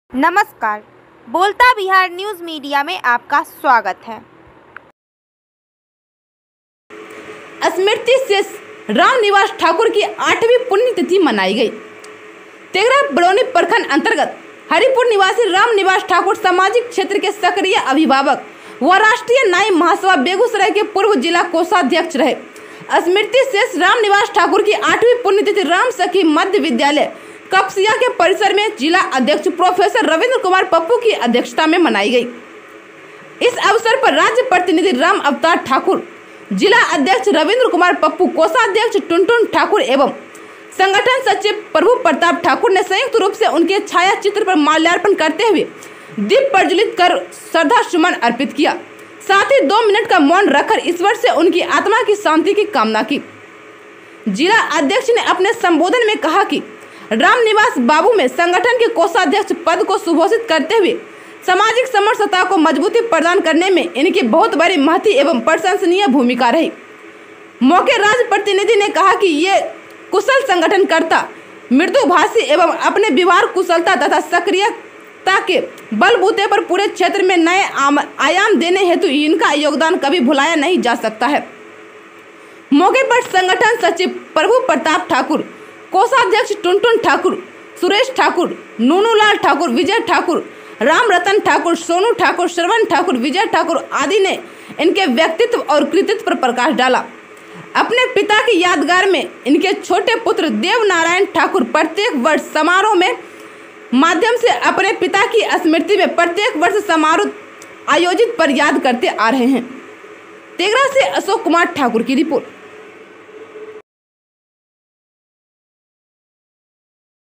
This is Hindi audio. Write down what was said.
नमस्कार, बोलता बिहार न्यूज़ मीडिया में आपका स्वागत है। स्मृति शेष रामनिवास ठाकुर की 8वीं पुण्यतिथि मनाई गई। तेघरा बरौनी प्रखंड अंतर्गत हरिपुर निवासी रामनिवास ठाकुर सामाजिक क्षेत्र के सक्रिय अभिभावक व राष्ट्रीय न्याय महासभा बेगूसराय के पूर्व जिला कोषाध्यक्ष रहे। स्मृति शेष रामनिवास ठाकुर की 8वीं पुण्यतिथि राम सखी मध्य विद्यालय कपसिया के परिसर में जिला अध्यक्ष प्रोफेसर रविंद्र कुमार पप्पू की अध्यक्षता में मनाई गई। इस अवसर पर राज्य प्रतिनिधि राम अवतार ठाकुर, जिला अध्यक्ष रविंद्र कुमार पप्पू, कोषाध्यक्ष टुनटुन ठाकुर एवं संगठन सचिव प्रभु प्रताप ठाकुर ने संयुक्त रूप से उनके छाया चित्र पर माल्यार्पण करते हुए दीप प्रज्वलित कर श्रद्धा सुमन अर्पित किया। साथ ही 2 मिनट का मौन रखकर ईश्वर से उनकी आत्मा की शांति की कामना की। जिला अध्यक्ष ने अपने संबोधन में कहा कि रामनिवास बाबू में संगठन के कोषाध्यक्ष पद को सुघोषित करते हुए सामाजिक समरसता को मजबूती प्रदान करने में इनकी बहुत बड़ी महती एवं प्रशंसनीय भूमिका रही। मौके राज्य प्रतिनिधि ने कहा कि ये कुशल संगठनकर्ता, मृदुभाषी एवं अपने व्यवहार कुशलता तथा सक्रियता के बलबूते पर पूरे क्षेत्र में नए आयाम देने हेतु इनका योगदान कभी भुलाया नहीं जा सकता है। मौके पर संगठन सचिव प्रभु प्रताप ठाकुर, कोषाध्यक्ष टुनटुन ठाकुर, सुरेश ठाकुर, नूनूलाल ठाकुर, विजय ठाकुर, राम रतन ठाकुर, सोनू ठाकुर, श्रवण ठाकुर, विजय ठाकुर आदि ने इनके व्यक्तित्व और कृतित्व पर प्रकाश डाला। अपने पिता की यादगार में इनके छोटे पुत्र देव नारायण ठाकुर प्रत्येक वर्ष समारोह में माध्यम से अपने पिता की स्मृति में प्रत्येक वर्ष समारोह आयोजित पर याद करते आ रहे हैं। तेघरा से अशोक कुमार ठाकुर की रिपोर्ट।